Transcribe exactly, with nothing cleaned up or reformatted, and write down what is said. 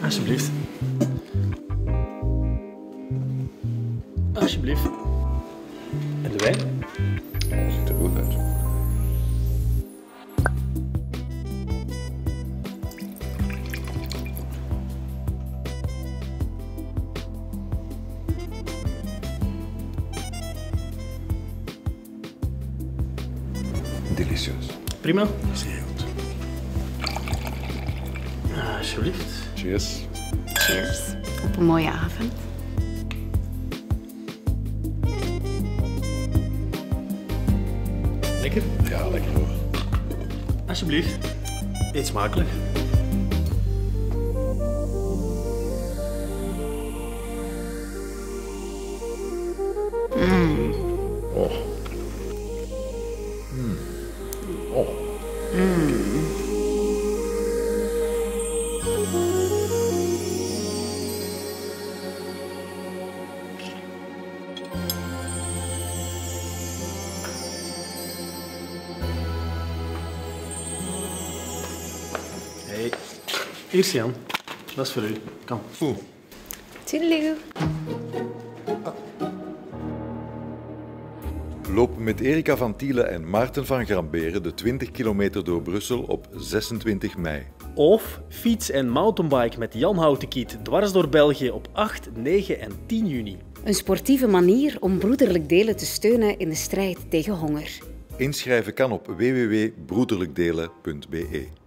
Alsjeblieft. Alsjeblieft. En de wijn? Dat ziet er goed uit. Delicieus. Prima. Zeer goed. Alsjeblieft. Cheers. Cheers. Op een mooie avond. Lekker? Ja, lekker hoor. Alsjeblieft. Eet smakelijk. Mm. Oh. Mm. Oh. Mm. Hey. Hier, Sian. Dat is voor u. Kom. Oeh. Toedeloe. Loop met Erika van Tielen en Maarten van Gramberen de twintig kilometer door Brussel op zesentwintig mei. Of fiets en mountainbike met Jan Houtenkiet dwars door België op acht, negen en tien juni. Een sportieve manier om broederlijk delen te steunen in de strijd tegen honger. Inschrijven kan op w w w punt broederlijkdelen punt b e.